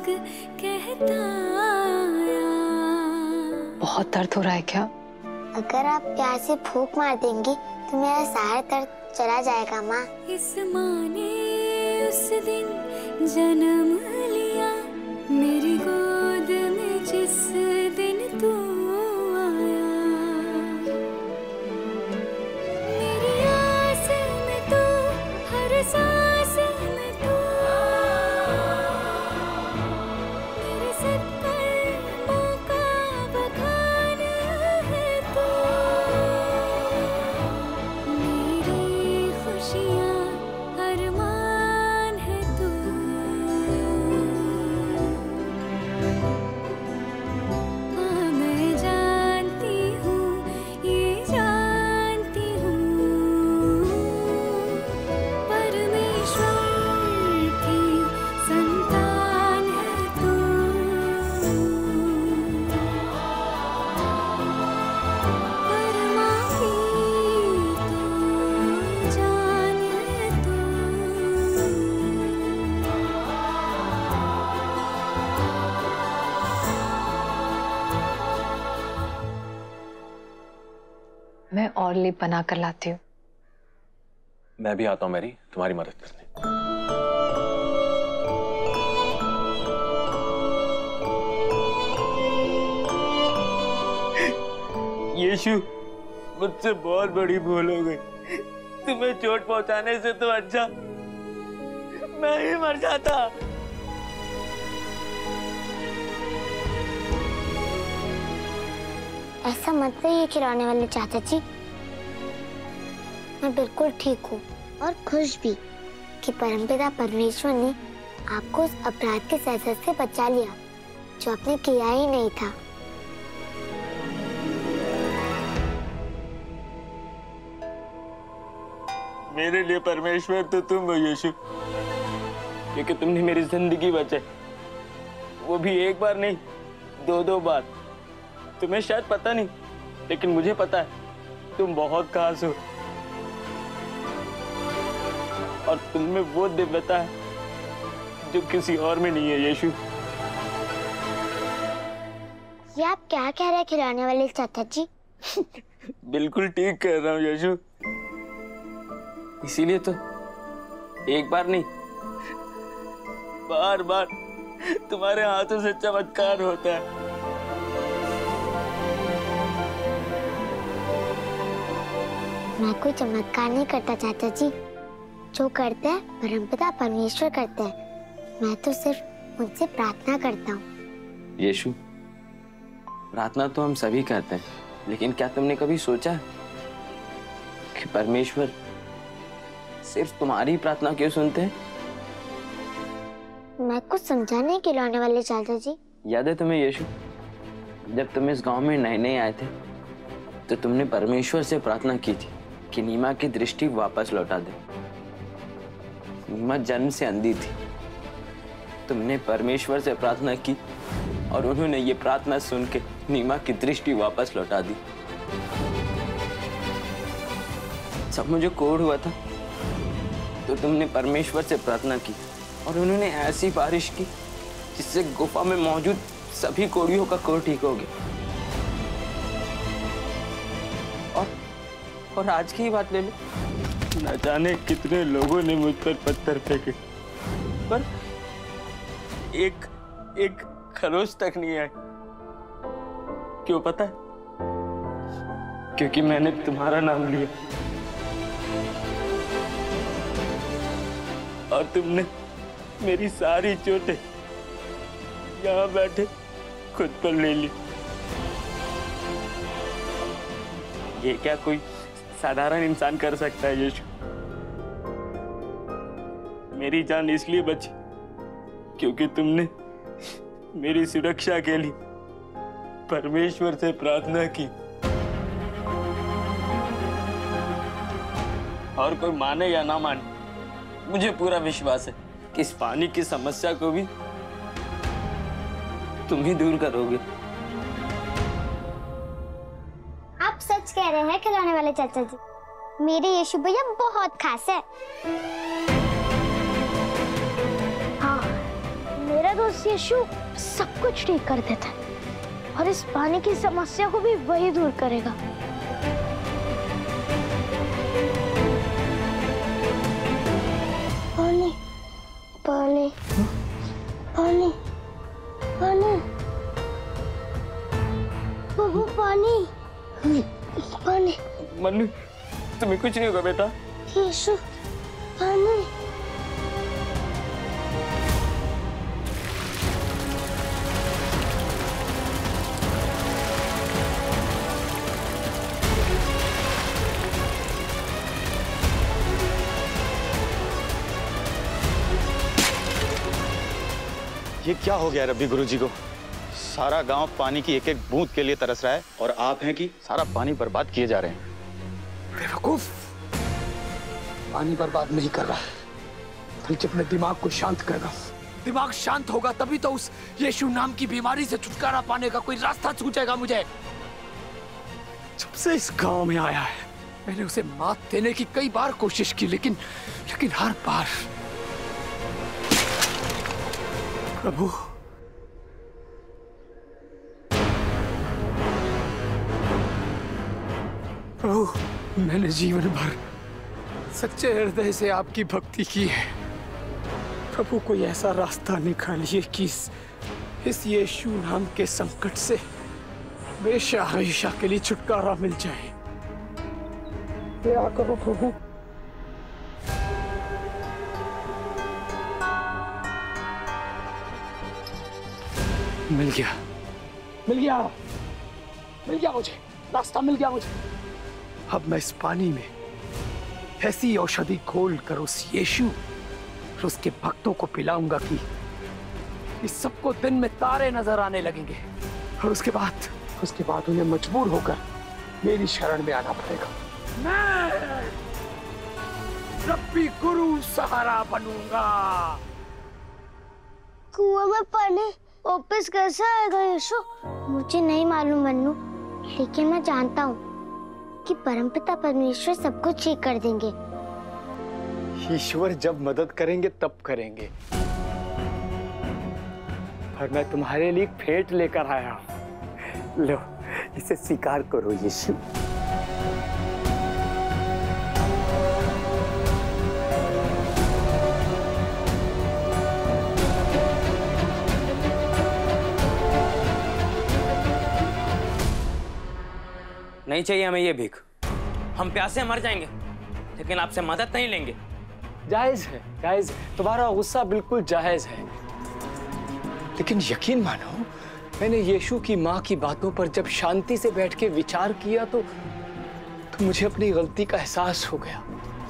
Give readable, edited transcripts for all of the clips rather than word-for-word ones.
राग कहता आया। बहुत दर्द हो रहा है क्या? अगर आप प्यार से फूंक मार देंगी तो मेरा सारा दर्द चला जाएगा माँ। इस माँ ने उस दिन जन्म लिया मेरी गोद में जिस दिन तू आया। मेरी आस में तू, हर सांस में तू, मेरे सब कर्मों का बखान है तू। मेरी खुशियाँ अरमान है तू। हाँ मैं जानती हूँ, ये जानती हूँ, परमेश्वर की संतान है तू। परमा की तू जान है तू। मैं और लेप बना कर लाती हूँ। मैं भी आता हूँ मैरी, तुम्हारी मदद करने। यीशु, मुझसे बहुत बड़ी भूल हो गई। तुम्हें चोट पहुंचाने से तो अच्छा मैं ही मर जाता। ऐसा मत कहिए खिलौने वाले चाचा जी। मैं बिल्कुल ठीक हूँ और खुश भी कि परमपिता परमेश्वर ने आपको उस अपराध के सजा से बचा लिया जो आपने किया ही नहीं था। मेरे लिए परमेश्वर तो तुम हो यीशु, क्योंकि तुमने मेरी जिंदगी बचाई, वो भी एक बार नहीं, दो बार। तुम्हें शायद पता नहीं, लेकिन मुझे पता है तुम बहुत खास हो और तुम में वो दिव्यता है जो किसी और में नहीं है यीशु। ये आप क्या कह रहे हैं खिलौने वाले चाचा जी? बिल्कुल ठीक कह रहा हूँ यीशु। इसीलिए तो एक बार नहीं, बार बार तुम्हारे हाथों से चमत्कार होता है। मैं कोई चमत्कार नहीं करता चाचा जी। जो करते हैं परमपिता परमेश्वर करते हैं। मैं तो सिर्फ उनसे प्रार्थना करता हूँ। यीशु, प्रार्थना तो हम सभी करते हैं, लेकिन क्या तुमने कभी सोचा कि परमेश्वर सिर्फ तुम्हारी प्रार्थना क्यों सुनते हैं? मैं कुछ समझा नहीं खिलौने वाले चाचा जी। याद है तुम्हें यीशु, जब तुम इस गांव में नए नए आए थे तो तुमने परमेश्वर से प्रार्थना की थी कि नीमा की दृष्टि वापस लौटा दे। नीमा जन्म से अंधी थी। तुमने परमेश्वर से प्रार्थना की और उन्होंने ये प्रार्थना सुन के नीमा की दृष्टि वापस लौटा दी। जब मुझे कोढ़ हुआ था तो तुमने परमेश्वर से प्रार्थना की और उन्होंने ऐसी बारिश की जिससे गुफा में मौजूद सभी कोढ़ियों का कोढ़ ठीक हो गया। और आज की ही बात ले लो, न जाने कितने लोगों ने मुझ पर पत्थर फेंके, पर एक खरोच तक नहीं आई। क्यों पता है? क्योंकि मैंने तुम्हारा नाम लिया और तुमने मेरी सारी चोटें यहाँ बैठे खुद पर ले ली। ये क्या कोई साधारण इंसान कर सकता है यीशु? मेरी जान इसलिए बची क्योंकि तुमने मेरी सुरक्षा के लिए परमेश्वर से प्रार्थना की। और कोई माने या ना माने, मुझे पूरा विश्वास है कि इस पानी की समस्या को भी तुम ही दूर करोगे। आप सच कह रहे हैं खिलौने वाले चाचा जी। मेरे यीशु भैया बहुत खास है। हाँ, मेरा रोज यीशु सब कुछ ठीक कर देता है और इस पानी की समस्या को भी वही दूर करेगा। पानी पानी पानी पानी बाबू पानी पानी। मन्नू तुम्हें कुछ नहीं होगा बेटा। यीशु पानी। ये क्या हो गया रब्बी गुरुजी को? सारा गांव पानी की एक एक बूंद के लिए तरस रहा है और आप हैं कि सारा पानी बर्बाद किए जा रहे हैं। बेवकूफ, पानी बर्बाद नहीं कर रहा, बल्कि अपने दिमाग को शांत कर रहा। दिमाग शांत होगा तभी तो उस यीशु नाम की बीमारी से छुटकारा पाने का कोई रास्ता सूझेगा मुझे। जब से इस गांव में आया है मैंने उसे मात देने की कई बार कोशिश की, लेकिन हर बार प्रभु मैंने जीवन भर सच्चे हृदय से आपकी भक्ति की है। प्रभु कोई ऐसा रास्ता निकालिए कि इस यीशु नाम के संकट से हमेशा हमेशा के लिए छुटकारा मिल जाए। दया करो प्रभु। मिल गया मुझे रास्ता, मिल गया मुझे। अब मैं इस पानी में ऐसी औषधि घोल कर उस यीशु और उसके भक्तों को पिलाऊंगा कि इस सबको दिन में तारे नजर आने लगेंगे और उसके बाद उन्हें मजबूर होकर मेरी शरण में आना पड़ेगा। मैं रब्बी गुरु सहारा बनूंगा। कुआं में पानी वापस कैसे आएगा यीशु? मुझे नहीं मालूम मन्नू, लेकिन मैं जानता हूँ कि परमपिता परमेश्वर सब कुछ ठीक कर देंगे। ईश्वर जब मदद करेंगे तब करेंगे, पर मैं तुम्हारे लिए भेंट लेकर आया हूँ। लो, इसे स्वीकार करो यीशु। नहीं चाहिए हमें ये भीख, हम प्यासे मर जाएंगे लेकिन आपसे मदद नहीं लेंगे। जायज है, तुम्हारा गुस्सा बिल्कुल जायज है, लेकिन यकीन मानो मैंने यीशु की माँ की बातों पर जब शांति से बैठ के विचार किया तो मुझे अपनी गलती का एहसास हो गया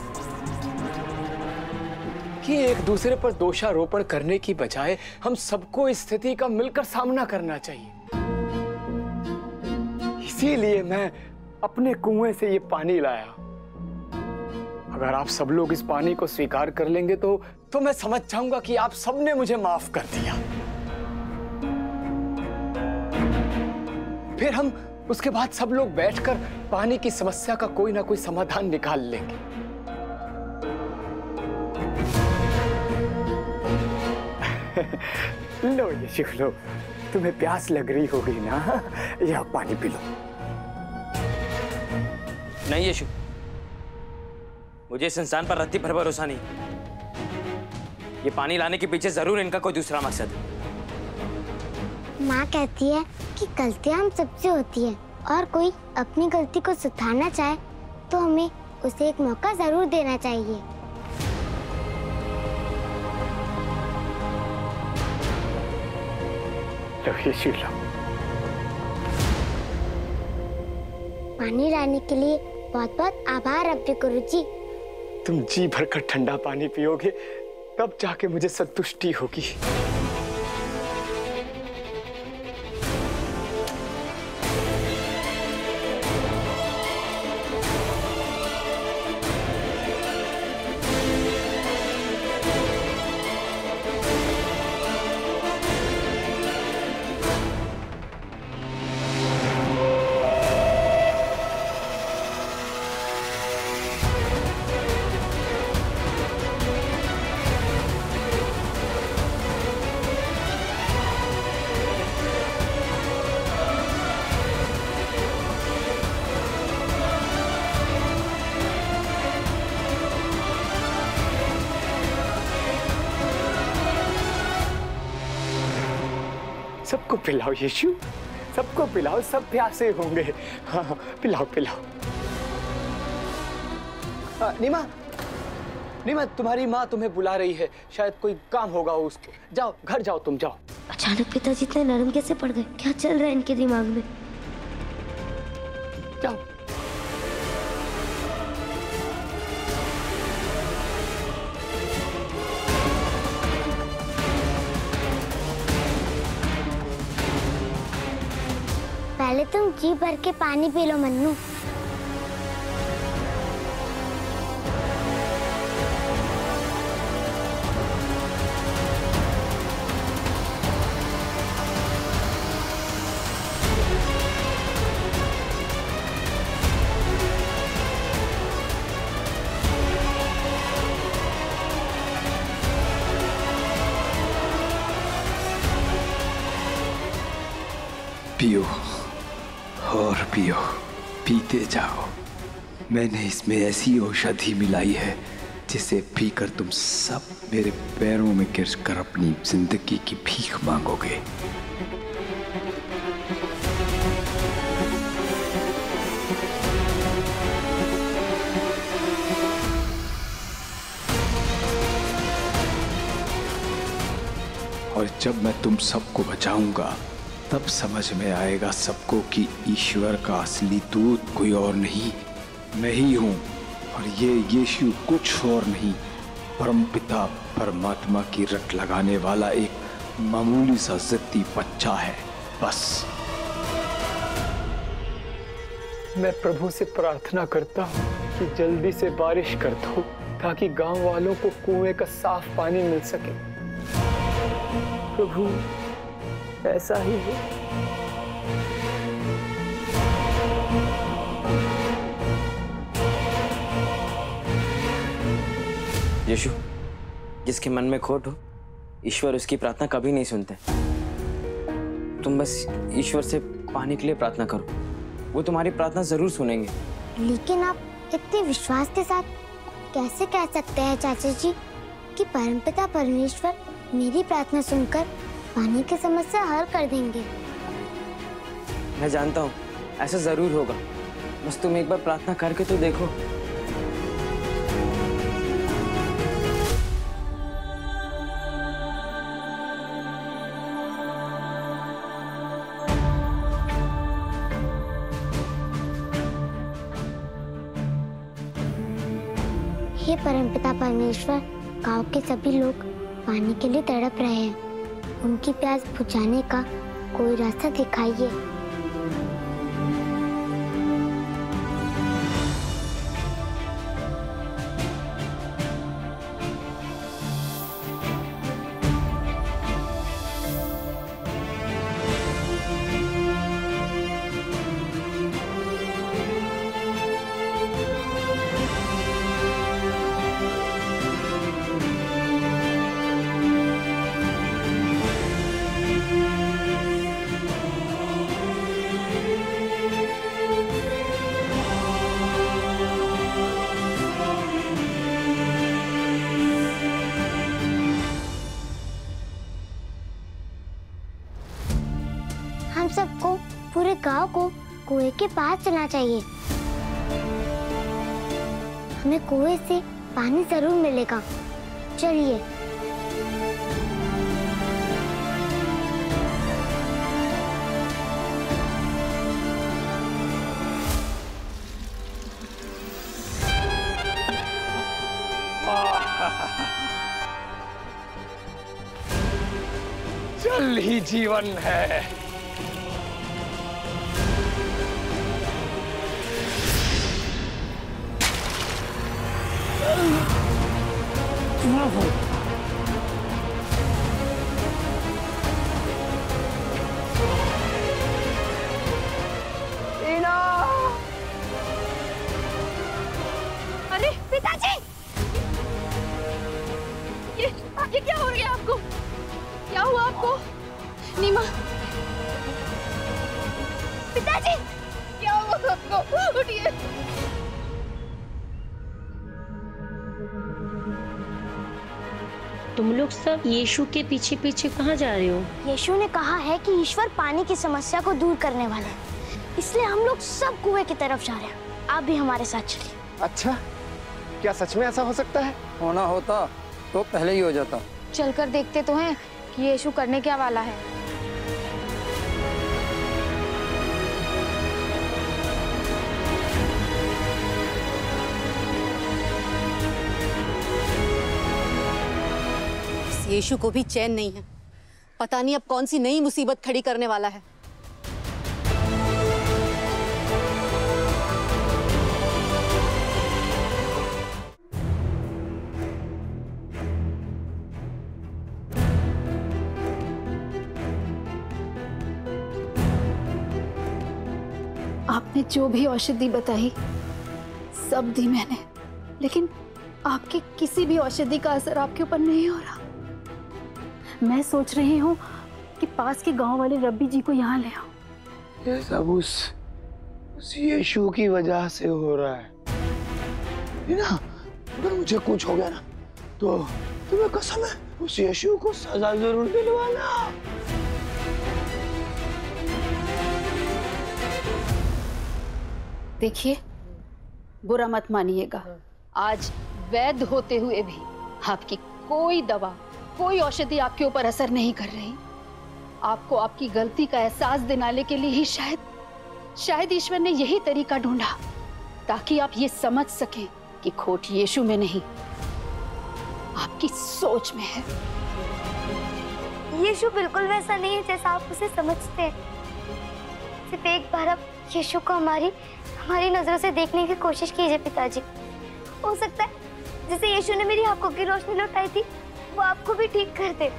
कि एक दूसरे पर दोषारोपण करने की बजाय हम सबको इस स्थिति का मिलकर सामना करना चाहिए। इसीलिए मैं अपने कुएं से ये पानी लाया। अगर आप सब लोग इस पानी को स्वीकार कर लेंगे तो मैं समझ जाऊंगा कि आप सबने मुझे माफ कर दिया। फिर हम उसके बाद सब लोग बैठकर पानी की समस्या का कोई ना कोई समाधान निकाल लेंगे। लो यीशु लो, तुम्हें प्यास लग रही होगी ना, यह पानी पी लो। नहीं यीशु, मुझे इस इंसान पर रत्ती भर भरोसा नहीं। ये पानी लाने के पीछे जरूर इनका कोई दूसरा मकसद है। माँ कहती है कि गलतियाँ हम सबसे होती है और कोई अपनी गलती को सुधारना चाहे तो हमें उसे एक मौका जरूर देना चाहिए। यीशु लो। पानी लाने के लिए बहुत बहुत आभार रब्बी गुरुजी। तुम जी भरकर ठंडा पानी पियोगे तब जाके मुझे संतुष्टि होगी। सबको पिलाओ यीशु, सबको पिलाओ, सब प्यासे होंगे। हाँ हाँ, पिलाओ पिलाओ। नीमा, नीमा, तुम्हारी माँ तुम्हें बुला रही है, शायद कोई काम होगा उसको। जाओ, घर जाओ, तुम जाओ। अचानक पिताजी इतने नरम कैसे पड़ गए? क्या चल रहा है इनके दिमाग में? जाओ। पहले तुम जी भर के पानी पी लो मन्नू। पियो और पियो, पीते जाओ। मैंने इसमें ऐसी औषधि मिलाई है जिसे पीकर तुम सब मेरे पैरों में गिरकर अपनी जिंदगी की भीख मांगोगे। और जब मैं तुम सबको बचाऊंगा तब समझ में आएगा सबको कि ईश्वर का असली दूत कोई और नहीं, मैं ही हूं। और ये यीशु कुछ और नहीं, परमपिता परमात्मा की रट लगाने वाला एक मामूली सा जिद्दी बच्चा है, बस। मैं प्रभु से प्रार्थना करता हूँ कि जल्दी से बारिश कर दो ताकि गांव वालों को कुएं का साफ पानी मिल सके। प्रभु, ऐसा ही है। यीशु, जिसके मन में खोट हो, ईश्वर उसकी प्रार्थना कभी नहीं सुनते। तुम बस ईश्वर से पाने के लिए प्रार्थना करो, वो तुम्हारी प्रार्थना जरूर सुनेंगे। लेकिन आप इतने विश्वास के साथ कैसे कह सकते हैं चाचा जी कि परमपिता परमेश्वर मेरी प्रार्थना सुनकर पानी की समस्या हल कर देंगे? मैं जानता हूँ ऐसा जरूर होगा, बस तुम एक बार प्रार्थना करके तो देखो। हे परमपिता परमेश्वर, गांव के सभी लोग पानी के लिए तड़प रहे हैं। उनकी प्यास बुझाने का कोई रास्ता दिखाइए। हम सबको, पूरे गांव को कुएं के पास चलना चाहिए। हमें कुएं से पानी जरूर मिलेगा। चलिए। जल ही जीवन है। अरे पिताजी, ये क्या हो गया आपको? क्या हुआ आपको? नीमा, पिताजी, क्या हुआ आपको? उठिए। तुम लोग सब यीशु के पीछे पीछे कहाँ जा रहे हो? यीशु ने कहा है कि ईश्वर पानी की समस्या को दूर करने वाले हैं, इसलिए हम लोग सब कुएं की तरफ जा रहे हैं। आप भी हमारे साथ चलिए। अच्छा, क्या सच में ऐसा हो सकता है? होना होता तो पहले ही हो जाता। चलकर देखते तो हैं कि यीशु करने क्या वाला है। यीशु को भी चैन नहीं है। पता नहीं अब कौन सी नई मुसीबत खड़ी करने वाला है। आपने जो भी औषधि बताई सब दी मैंने, लेकिन आपकी किसी भी औषधि का असर आपके ऊपर नहीं हो रहा। मैं सोच रही हूँ कि पास के गांव वाले रब्बी जी को यहाँ ले आओ। ये सब उस यीशु की वजह से हो रहा है। ये ना, अगर मुझे कुछ हो गया ना तो तुम्हें कसम है उस यीशु को सजा जरूर दिलवाना। देखिए, बुरा मत मानिएगा, आज वैध होते हुए भी आपकी कोई दवा, कोई औषधि आपके ऊपर असर नहीं कर रही। आपको आपकी गलती का एहसास दिलाने के लिए ही शायद ईश्वर ने यही तरीका ढूंढा, ताकि आप ये समझ सकें कि खोट यीशु में नहीं, आपकी सोच में है। यीशु बिल्कुल वैसा नहीं है जैसा आप उसे समझते हैं। सिर्फ एक बार आप यीशु को हमारी नजरों से देखने की कोशिश कीजिए पिताजी। हो सकता है जैसे यीशु ने मेरी आंखों की रोशनी लौटाई थी, वो आपको भी ठीक कर दे।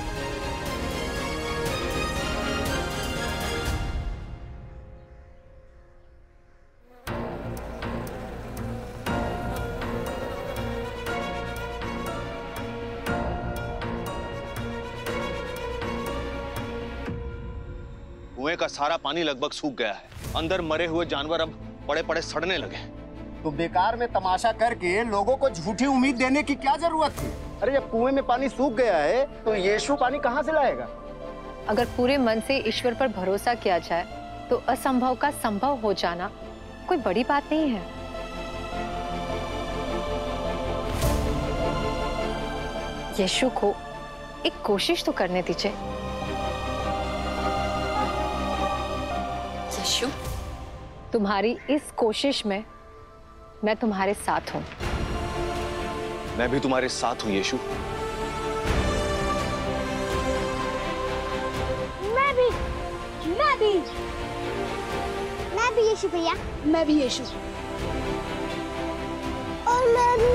कुएं का सारा पानी लगभग सूख गया है। अंदर मरे हुए जानवर अब पड़े पड़े सड़ने लगे। तो बेकार में तमाशा करके लोगों को झूठी उम्मीद देने की क्या जरूरत थी? अरे जब कुएं में पानी सूख गया है तो यीशु पानी कहाँ से लाएगा? अगर पूरे मन से ईश्वर पर भरोसा किया जाए तो असंभव का संभव हो जाना कोई बड़ी बात नहीं है। यीशु को एक कोशिश तो करने दीजिए। यीशु, तुम्हारी इस कोशिश में मैं तुम्हारे साथ हूं। मैं भी तुम्हारे साथ हूं यीशु। मैं भी यीशु भैया। मैं भी यीशु। और मैं भी।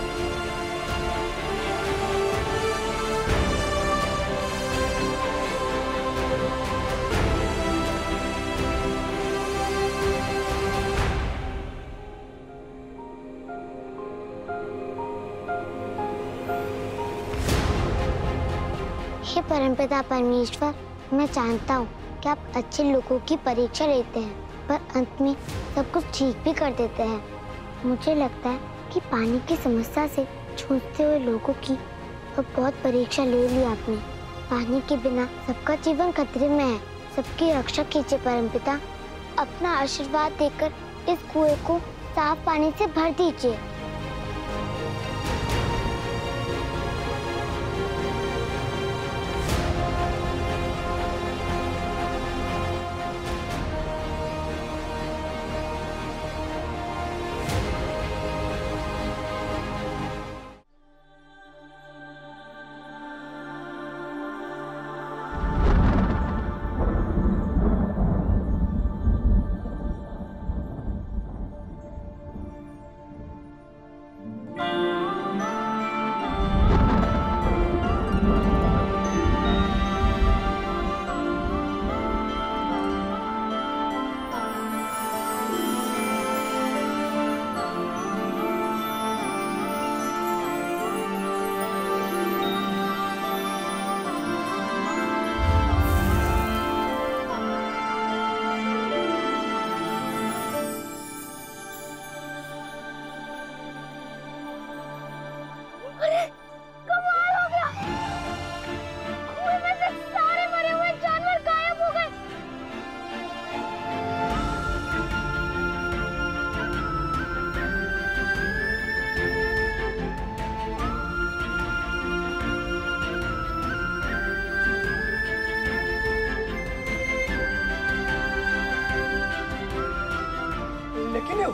हे परमपिता परमेश्वर, मैं जानता हूँ कि आप अच्छे लोगों की परीक्षा लेते हैं, पर अंत में सब कुछ ठीक भी कर देते हैं। मुझे लगता है कि पानी की समस्या से जूझते हुए लोगों की अब बहुत परीक्षा ले ली आपने। पानी के बिना सबका जीवन खतरे में है। सबकी रक्षा कीजिए परमपिता। अपना आशीर्वाद देकर इस कुएं को साफ पानी से भर दीजिए।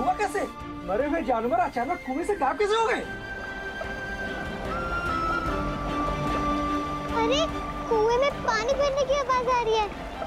हुआ कैसे? मरे हुए जानवर अचानक कुएं से गायब कैसे हो गए? अरे कुएं में पानी भरने की आवाज आ रही है।